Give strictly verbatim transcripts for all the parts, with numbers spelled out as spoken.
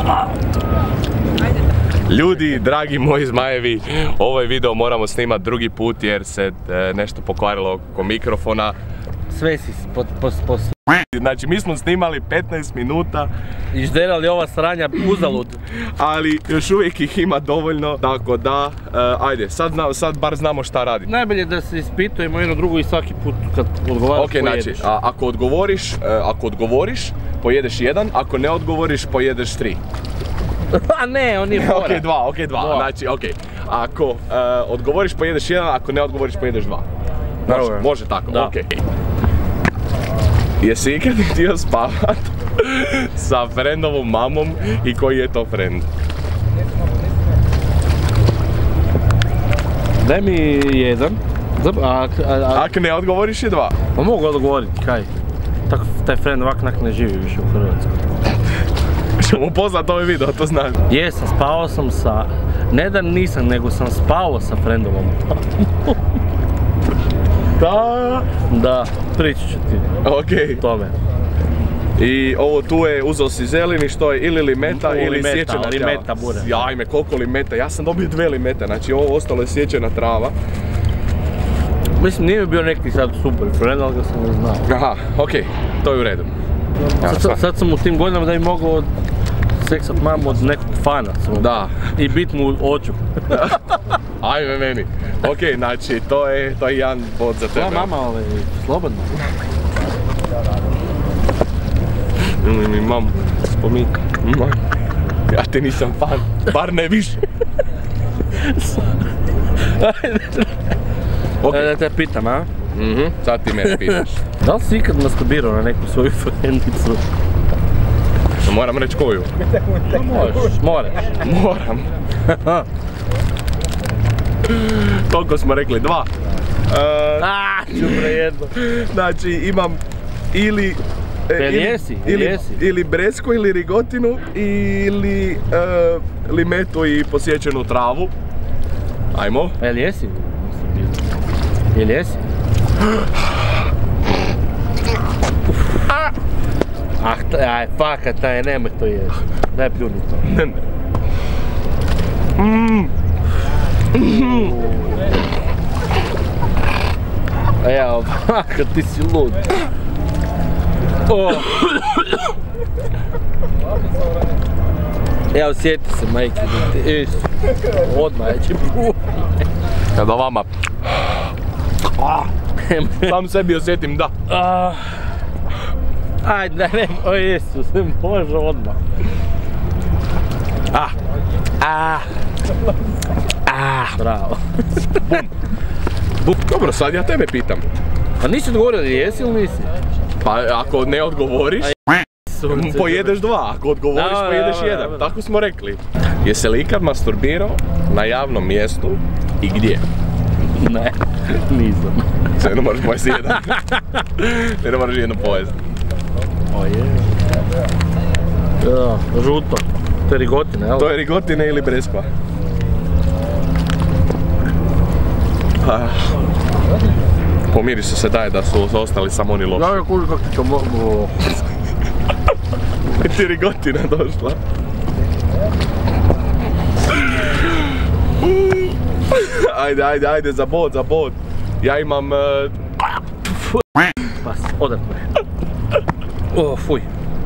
Ljudi, dragi moji zmajevi, ovaj video moramo snimati drugi put jer se e, nešto pokvarilo oko mikrofona. Sve si po, po, po... Znači, mi smo snimali petnaest minuta i žderali ova sranja uzalud. Ali još uvijek ih ima dovoljno, tako da, uh, ajde, sad, zna, sad bar znamo šta radimo. Najbolje da se ispitujemo jedno drugo i svaki put kad odgovaraš okay, pojedeš. Znači, a, ako odgovoriš, uh, ako odgovoriš, pojedeš jedan, ako ne odgovoriš, pojedeš tri. A ne, on je fora. Ok, dva, ok, dva, dva. Znači, ok. Ako uh, odgovoriš, pojedeš jedan, ako ne odgovoriš, pojedeš dva. Može, može tako, da. Ok. Jesi ikad htio spavat sa friendovom mamom i koji je to friend? Daj mi jedan. Ako ne odgovoriš je dva. Pa mogu odgovoriti, kaj? Tako taj friend ovak nak ne živi više u Hrvatskoj. Ćemo poznat ovaj video, to znaš. Jesam, spavao sam sa... Ne da nisam, nego sam spavao sa friendovom. Da? Da, pričat ću ti. Ok. Tome. I ovo tu je, uzeo si zeleni, što je ili limeta ili limeta, sječena trava. Limeta bude. Jajme, koliko limeta, ja sam dobio dve limete, znači ovo ostalo je sječena trava. Mislim, nije mi bio neki sad super friend, ali ga sam ne znao. Aha, ok, to je u redu. Ja, sad, sad, sad sam u tim godinama da bi mogao seksat mamu od nekog fana. Da. I bit mu u oču. Ajme meni. Ok, znači, to je, to je jedan bod za tebe. Tvoja mama, ali slobodno. Mi mamu spominj. Ja ti nisam fan, bar ne više. Okay. Da te pitam, a? Mhm, sad ti me pitaš. Da li si ikad masturbirao na neku svoju friendicu? Moram reći koju? Možeš, moraš. Moram. Koliko smo rekli? Dva. Aaa, čubre jedno. Znači imam ili... Ili jesi, ili jesi. Ili bresku, ili rigotinu, ili limetu i posjećenu travu. Ajmo. Jel jesi? Jel jesi? Ah, aj, fakat, taj, nemoj to jesti. Daj pljuni to. Ne, ne. Mm. A ja, fakat, ti si lud. Oh. Evo, sjeti se, majke, da ti, iš, odmah, ja će buh. Kada vama... Sam sebi osjetim, da. Ajde, da ne, o Isus, može odmah. Ah, ah, ah. Bravo. Bum. Bum. Dobro, sad ja tebe pitam. Pa nisi odgovorio da jesi ili nisi? Pa ako ne odgovoriš, pojedeš dva, ako odgovoriš da, pojedeš da, da, jedan, da, da. Tako smo rekli. Jesi li ikad masturbirao na javnom mjestu i gdje? Ne, nisam. Sve ne moraš pojesti jedan. Ne moraš jedno pojesti. O je. Da, žuto. To je rigotina, jel? To je rigotina ili breskva. Ah. Po mirisu se daje da su ostali samo oni loši. Ja ga kuži kako ti to mogu. Ti rigotina došla. Ajde, ajde, ajde, za bod, za bod. Ja imam... Uh... Pas, odrat me. O, fuj.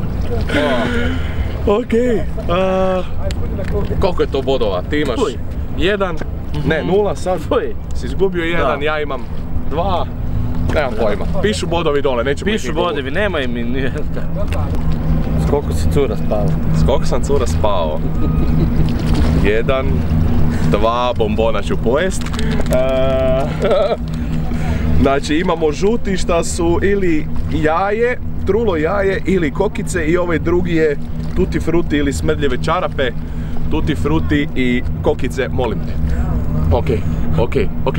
Okej. Uh... Koliko je to bodova? Ti imaš fuj. Jedan, ne, nula sad. Fuj. Si izgubio jedan, da. Ja imam dva. Nemam pojma. Pišu bodovi dole, neću biti. Pišu bodovi, nemaj mi nijelta. S koliko si cura spao? S koliko sam cura spao? Jedan, dva bombona ću pojest. Uh, znači imamo žuti šta su ili jaje, trulo jaje ili kokice i ovaj drugi je tutti frutti ili smrdljive čarape. Tutti frutti i kokice, molim te. Ok, ok, ok.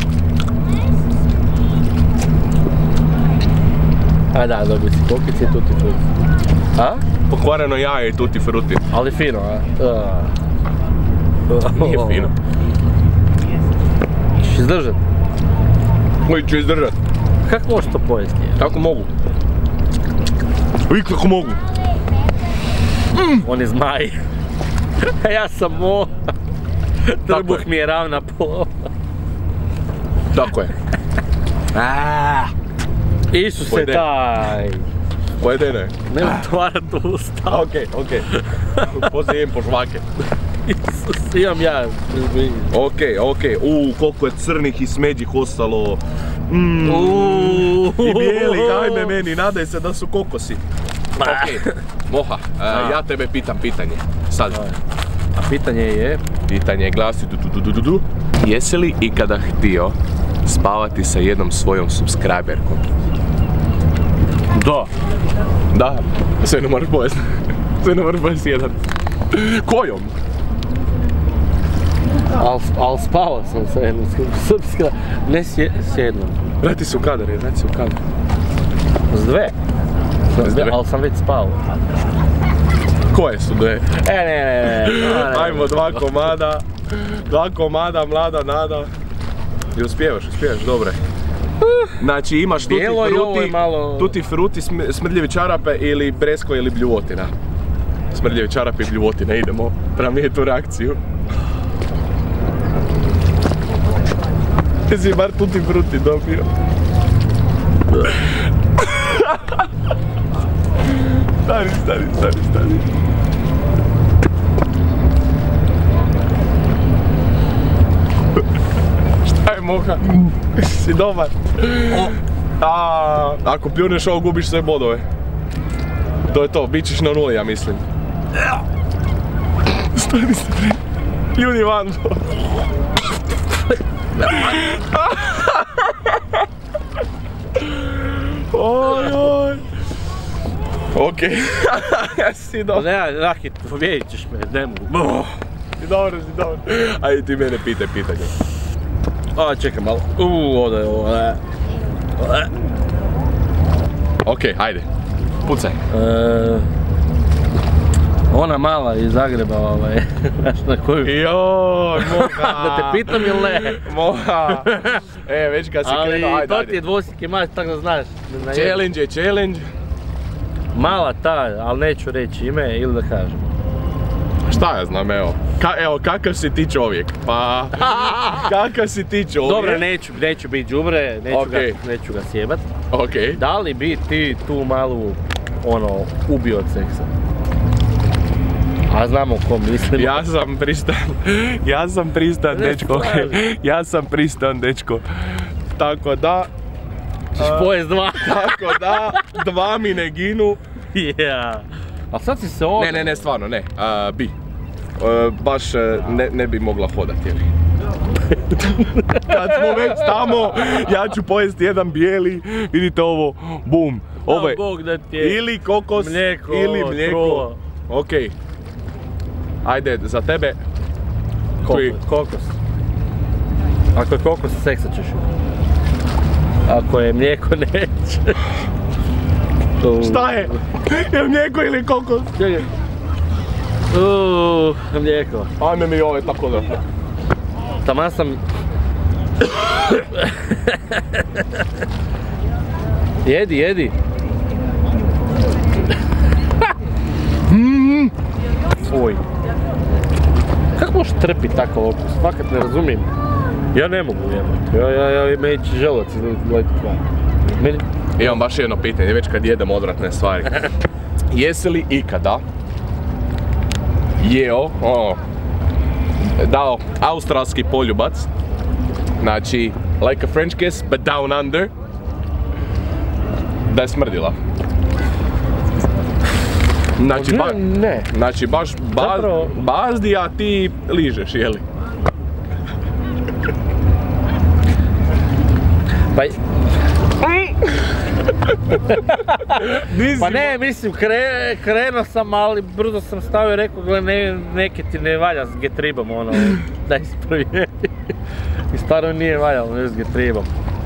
A da, dobio si kokice i tutti frutti. A? Pokvareno jaje i tutti frutti. Ali fino, a? Nije fino. Češ izdržat? Koji ću izdržat? Kako možeš to pojesti? Kako mogu? Vi kako mogu? Mm. On je zmaj. Ja sam mo. Trbuh mi je ravna pola. Tako je. Aaaa. Isuse taj. Pojede ne. Nema otvarat usta. Okej, okej. Poslije jem po žvake. Isus, imam ja. Okej, okej. Uuu, koliko je crnih i smeđih ostalo. Mm. I bijeli, ajme meni, nadaj se da su kokosi. Okej, Moha, uh, ja tebe pitam pitanje. Sad. A pitanje je... Pitanje glasi du, du, du, du, du. Jesi li ikada htio spavati sa jednom svojom subscriberkom? Da. Da, sve ne moraš pojesti. Sve ne moraš pojesti jedan. Kojom? Al, al spavao sam sa jednom subscriber... Ne s jednom. Vrati se u kadar, je, vrati se u kadar. S dve. S dve, ali sam već spavao. Koje su dve? E, ne, ne, ne. Ajmo dva komada. Dva komada, mlada nada. I uspijevaš, uspijevaš, dobre. Znači imaš tuti fruti, malo... tuti fruti, smrdljivi čarape ili bresko ili bljuvotina. Smrdljivi čarape i bljuvotina, idemo. Prema tu reakciju. Jesi bar tuti fruti dobio. Stani, stani, stani, stani. Šta je Moha? Si dobar. A, ako pljuneš ovo gubiš sve bodove. To je to, bit ćeš na nuli, ja mislim. Stani se pre. Pljuni van. Oj, oj. Okej. Si dobro. Ne, Raki, pobijedit ćeš me, ne mogu. Si dobro, si dobro. Ajde ti mene pitaj pitanje. A, čekaj malo. Uuu, ovdje je ovo. Okej, ajde. Pucaj. Ona mala iz Zagreba, ovaj, znaš na koju... Joj, Moha! Da te pitam ili ne? Moha! E, već kad si krenuo, ajde, ali to ti je dvosjeki mač, tako da znaš. Challenge je challenge. Mala ta, ali neću reći ime ili da kažem. Šta ja znam, evo. Ka, evo, kakav si ti čovjek? Pa... Kakav si ti čovjek? Dobro, neću, neću biti đubre, neću, okay. ga, neću ga sjebat. Okej. Okay. Da li bi ti tu malu, ono, ubio od seksa? A znamo ko mislim. Ja sam pristan, ja sam pristan, dečko. Ja sam pristan, dečko. Tako da... Ćeš pojest dva. Tako da, dva mi ne ginu. Yeah. A sad si se ovdje... Ne, ne, ne, stvarno, ne. Uh, bi. Uh, baš uh, ne, ne bi mogla hodati, jeli. Kad smo već tamo, ja ću pojesti jedan bijeli, vidite ovo, bum. Ovo je Bog da ti je ili kokos, mlijeko, ili mlijeko. Okej. Ajde, za tebe. Kokos. kokos. Ako je kokos, seksa ćeš. Ako je mlijeko, neće. Šta je? Je mlijeko ili kokos? Čekaj. Uuuu, mlijeko. Ajme mi ove tako da. Taman sam... Jedi, jedi. Oj. Kako možeš trpiti takav okus? Fakat ne razumijem. Ja ne mogu jebati. Ja, ja, ja, me ići želovac izgledati kvar. Meni... Imam baš jedno pitanje, već kad jedem odvratne stvari. Jesi li ikada jeo, oh, dao australski poljubac, znači like a French kiss but down under, da je smrdila? Znači, ba, ne. Znači baš ba, Zapravo... bazdi, a ti ližeš, jeli? Pa... Pa ne, mislim, kre, krenuo sam, ali brzo sam stavio i rekao, gle, ne, neke ti ne valja s getribom, ono, da ispravljeni. I stvarno nije valjalo, ne s getribom.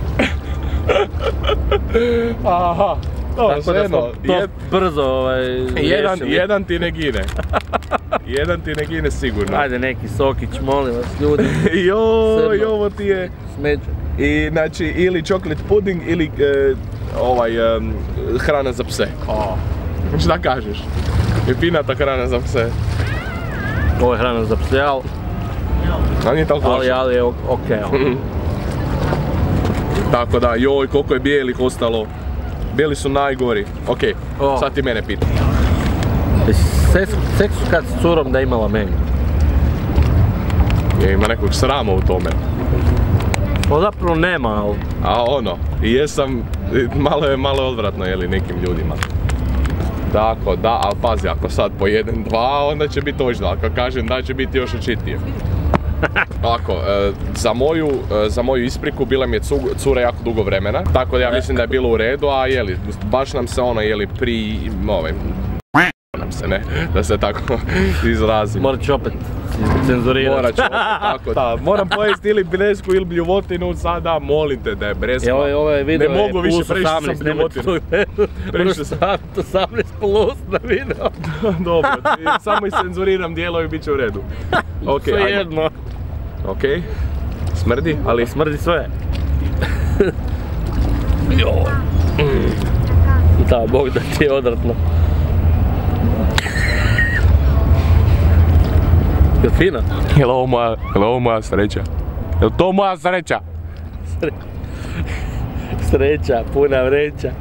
Aha, dobro, tako da smo to jed... brzo ovaj, jedan, jedan ti ne gine. Jedan ti ne gine sigurno. Ajde, neki sokić, molim vas, ljudi. Joj, ovo ti je... Smeđe. I, znači, ili chocolate pudding, ili e, ovaj, e, hrana za pse. Oh. Šta kažeš? Je pinata hrana za pse. Ovo je hrana za pse, ali... A nije tako Ali, loše. ali je okej. Tako da, joj, koliko je bijelih ostalo. Bijeli su najgori. Okej, O. sad ti mene pita. Seksu kad s curom da imala meni. Je, ima nekog srama u tome. Pa zapravo nema, ali... A ono, i jesam, malo je, malo je odvratno, jeli, nekim ljudima. Tako da, ali pazi, ako sad pojedem dva, onda će biti očito, ako kažem da će biti još očitije. Ovako, e, za, moju, e, za moju ispriku bila mi je cu, cura jako dugo vremena, tako da ja mislim da je bilo u redu, a jeli, baš nam se ono, jeli, pri, ovaj, nam se, ne, da se tako izrazim. Morat ću opet cenzurirati. Morat ću opet, tako da, moram pojesti ili bresku ili bljuvotinu, sada molim te da je breskva. Ovaj, ovaj video ne mogu je više plus preći sam osamnaest, nemojte bljuvotinu. to gledati. Moraš sam. staviti osamnaest plus na video. Dobro, samo iscenzuriram dijelo i bit će u redu. Ok, Sve ajmo. jedno. Ok, smrdi, ali... Smrdi sve. Da, Bog da ti je odvratno. Je fina? Jel ovo moja, jel ovo moja sreća? Jel to moja sreća? Sre... Sreća, puna vreća.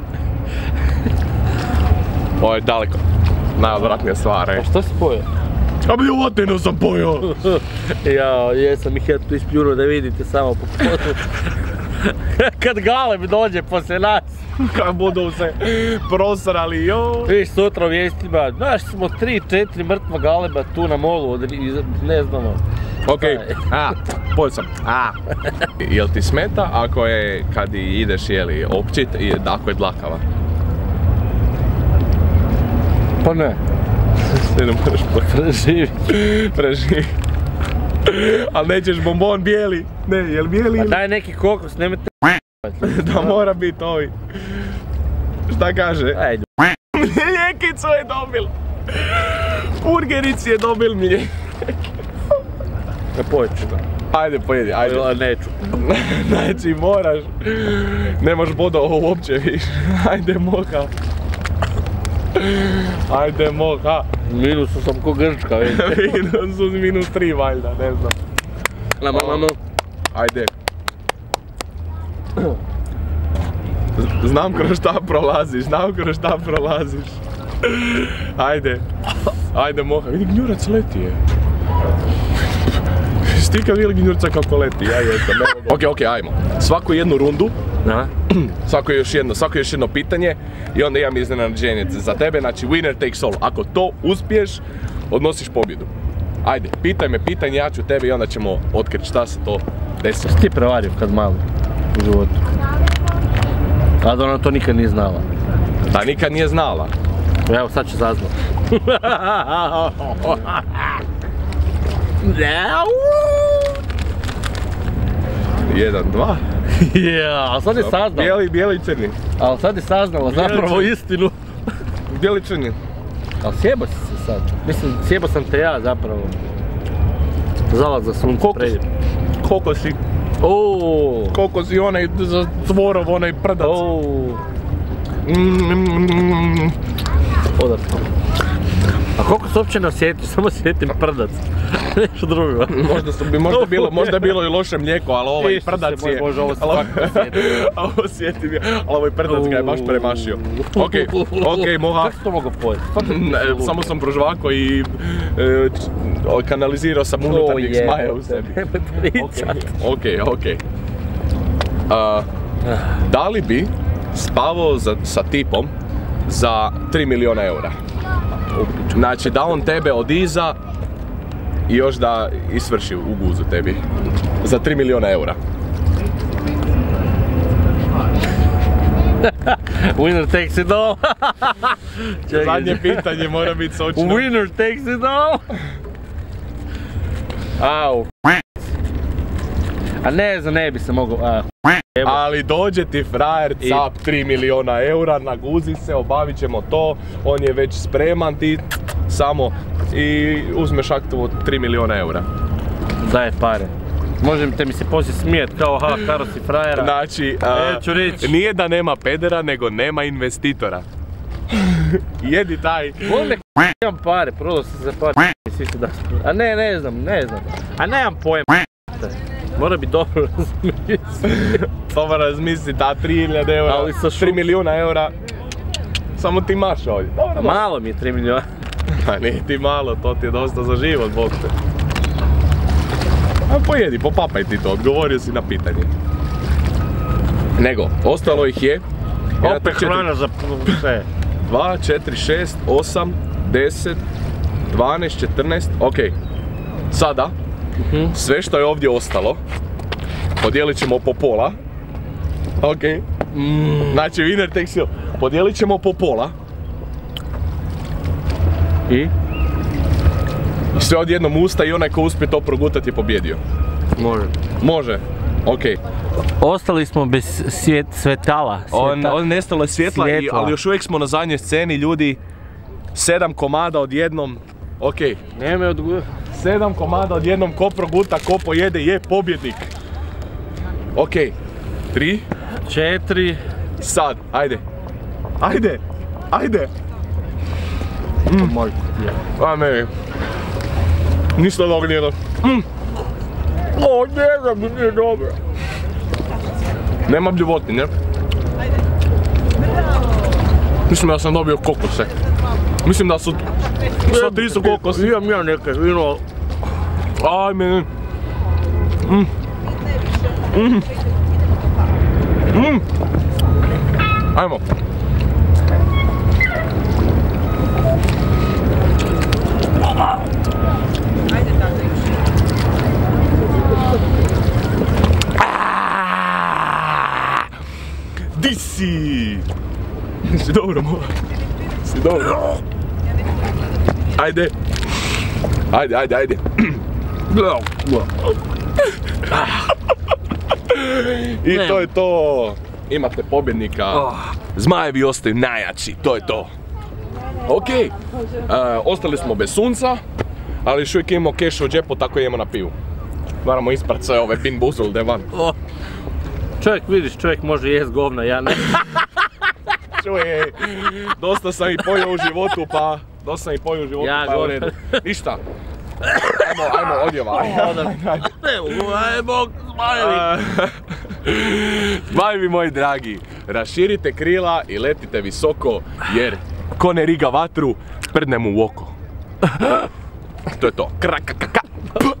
Ovo je daleko. Najodvratnija stvar, ej. A što si pojeo? A bljuvotinu sam pojeo! Jao, jesam ih ja tu ispljurao da vidite samo po potu. Kad Galeb dođe poslije nas. Kad budu se prosrali, jo! Viš sutra u vijestima, znaš smo tri, četiri mrtva galeba tu na molu, od, ne znamo. Ok, a, pojel sam. A. Jel ti smeta ako je, kad ideš, jeli, općit, i ako je dlakava? Pa ne. Ne, ne moraš Preživi. preživi. Ali nećeš bombon bijeli? Ne, jel bijeli A ili? daj neki kokos, nemojte Da mora biti ovi. Šta kaže? Ajde. Mljekicu je dobil! Burgerici je dobil mlijek. Ne pojeću. Ajde, pojedi, ajde. A neću. Znači, moraš. Nemaš bodova uopće više. Ajde, moha. Ajde, moha. Minusu sam ko Grčka, vidite. Minus, minus tri, valjda, ne znam. Nama, nama. Ajde. Z- Znam kroz šta prolaziš, znam kroz šta prolaziš. Ajde. Ajde, moha. Vidi, gnjurac leti je. Jesi ti kad vidjeli gnjurca kako leti? Ja jesam, ne mogu. Ok, ok, ajmo. Svaku jednu rundu, Da? svako još jedno, svako još jedno pitanje i onda imam iznenađenje za tebe, znači winner takes all. Ako to uspiješ, odnosiš pobjedu. Ajde, pitaj me pitanje, ja ću tebe i onda ćemo otkriti šta se to desilo. Ti prevario kad malo u životu. A da ona to nikad nije znala. Da nikad nije znala. Evo sad će saznat. Jedan, dva. Ja, ali sad je saznala. Bijeli, bijeli i crni. Ali sad je saznala zapravo istinu. Bijeli crni. Ali sjebo si se sad. Mislim, sjebo sam te ja zapravo. Zalaz za sunce Koliko si? pređe. Koliko si? Ooo. Koliko si onaj za cvorov, onaj prdac. Ooo. Mm, Odavno. A koliko se uopće ne osjetiš, samo sjetim prdac. Nešto drugo. Možda, su, bi, možda, bilo, možda je bilo i loše mlijeko, ali ovaj Isuse prdac moj je... Bože, ovo se ali- svakako osjeti. A ovo sjetim je, ali ovaj prdac ga je baš premašio. Ok, ok, moha. Kako si to mogao pojeti? Ne, samo sam prožvako i e, č- kanalizirao sam unutarnjeg zmaja u sebi. Nemoj pričat. Ok, ok. A, da li bi spavao za, sa tipom za tri milijuna eura? Znači da on tebe od iza i još da isvrši u guzu tebi. Za tri milijuna eura. Winner takes it all. Čekaj. Zadnje pitanje mora biti sočno. Winner takes it all. Au. A ne znam, ne bi se mogao... a, jebo. Ali dođe ti frajer, I- cap tri milijuna eura, naguzi se, obavit ćemo to, on je već spreman, ti samo i uzmeš aktu od tri milijuna eura. Daje pare. Možete mi se poslije smijet kao ha, Karo si frajera. Znači, a, Neću reći. nije da nema pedera, nego nema investitora. Jedi taj. Boli me Imam pare, prodao sam se pare, svi se da spravo. A ne, ne znam, ne znam. A nemam pojem. Mora bi dobro razmisliti. To mora razmisliti, a tri hiljade eura, Ali sa šum- tri milijuna eura. Samo ti maš ovdje. A malo mi je tri milijuna. A nije ti malo, to ti je dosta za život, bog te. A pojedi, popapaj ti to, odgovorio si na pitanje. Nego, ostalo ih je... Opet hrana za sve. dva, četiri, šest, osam, deset, dvanaest, četrnaest, ok. Sada, sve što je ovdje ostalo, podijelit ćemo po pola. Ok. Znači, winner takes it all. Podijelit ćemo po pola. I? Sve od jednom usta i onaj ko uspije to progutati je pobjedio. Može. Može. Ok. Ostali smo bez svijet, svetala. On, on nestalo je svjetla, i, Svjetla. ali još uvijek smo na zadnjoj sceni, ljudi. Sedam komada odjednom. Ok. Nije me odgu... Sedam komada odjednom, ko proguta, ko pojede, je pobjednik. Ok. Tri. Četiri. Sad, ajde. Ajde. Ajde. Mm. Majko. A ne. Ništa dobro nije dobro. Mm. O, njega mi nije dobro. Nema bljuvoti, ne? Mislim da sam dobio kokose. Mislim da su... Sva tri su kokosi. Imam ja neke vino. Ajme. Mm. Mm. Mm. Ajmo. Di si? Si dobro, mola. Si dobro. Ajde. Ajde, ajde, ajde. I to je to. Imate pobjednika. Zmajevi ostaju najjači, to je to. Ok. Ostali smo bez sunca, ali još uvijek imamo keša u džepu, tako idemo na pivu. Moramo isprat sve ove bin buzulde van. Čovjek, vidiš, čovjek može jest govna, ja ne. Čuje, dosta sam i pojeo u životu, pa... Dosta sam i pojeo u životu, Ja pa je u govorim. redu. Ništa. Ajmo, ajmo, odjeva. Ajmo, zmajevi. Zmajevi moji dragi, raširite krila i letite visoko, jer ko ne riga vatru, prdne mu u oko. To je to. Krakakaka.